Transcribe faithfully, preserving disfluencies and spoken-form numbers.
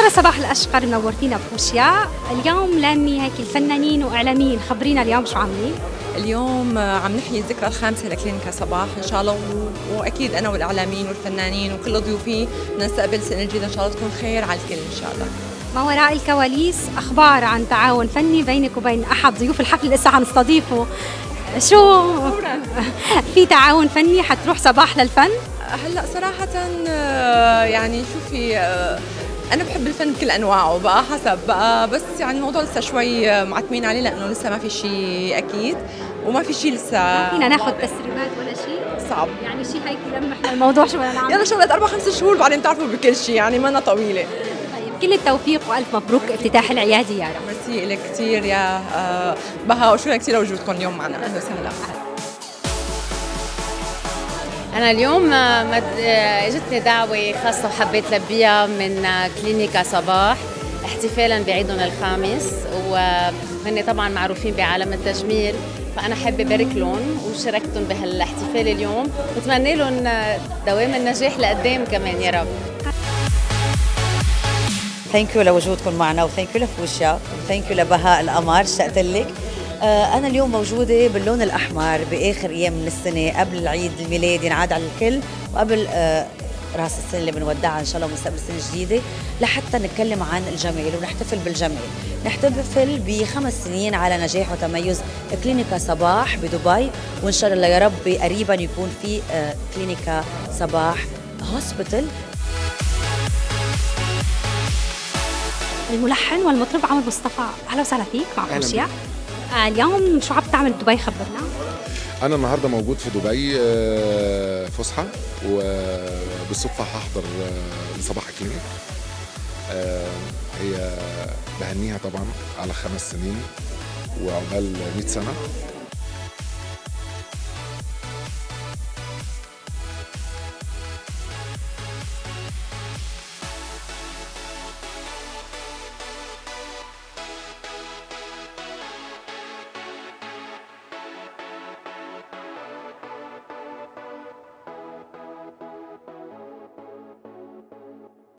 دكتورة صباح الأشقر نورتينا بفوشيا. اليوم لامي هيك الفنانين وإعلاميين، خبرينا اليوم شو عاملين؟ اليوم عم نحيي الذكرى الخامسة لكلينيكا صباح إن شاء الله، و... وأكيد أنا والإعلاميين والفنانين وكل ضيوفي نستقبل سنة جديدة إن شاء الله تكون خير على الكل إن شاء الله. ما وراء الكواليس أخبار عن تعاون فني بينك وبين أحد ضيوف الحفل اللي لسه حنستضيفه، شو في تعاون فني حتروح صباح للفن؟ هلا صراحة يعني شوفي، أنا بحب الفن بكل أنواعه بقى حسب بقى، بس يعني الموضوع لسه شوي معتمين عليه لأنه لسه ما في شيء أكيد وما في شيء لسه. ما فينا ناخذ تسريبات ولا شيء؟ صعب يعني شيء هيك يلمح الموضوع شو بدنا نعمل؟ يلا شغلة أربع خمس شهور بعدين بتعرفوا بكل شيء، يعني ما أنا طويلة. طيب كل التوفيق وألف مبروك افتتاح العيادة يا رب. ميرسي لك كثير يا بها، وشكرا كثير لوجودكم اليوم معنا. أهلا وسهلا. أنا اليوم اجتني دعوة خاصة وحبيت لبيها من كلينيكا صباح احتفالا بعيدهم الخامس، وهن طبعا معروفين بعالم التجميل، فأنا حابة بارك لهم وشاركتهم بهالاحتفال اليوم، واتمنى لهم دوام النجاح لقدام كمان يا رب. ثانك يو لوجودكم معنا، وثانك يو لفوشيا، وثانك يو لبهاء القمر، اشتقت لك. أنا اليوم موجودة باللون الأحمر بآخر أيام من السنة قبل العيد الميلاد ينعاد على الكل، وقبل رأس السنة اللي بنودعها إن شاء الله ونستقبل سنة جديدة، لحتى نتكلم عن الجمال ونحتفل بالجمال. نحتفل بخمس سنين على نجاح وتميز كلينيكا صباح بدبي، وإن شاء الله يا رب قريبا يكون في كلينيكا صباح هوسبيتال. الملحن والمطرب عمر مصطفى، أهلا وسهلا فيك مع فوشيا. آه اليوم شو عم تعمل بدبي؟ خبرنا. أنا النهارده موجود في دبي فسحة، وبالصدفة هحضر لصباح كلينيك. هي بهنيها طبعا على خمس سنين وعقبال مئة سنة.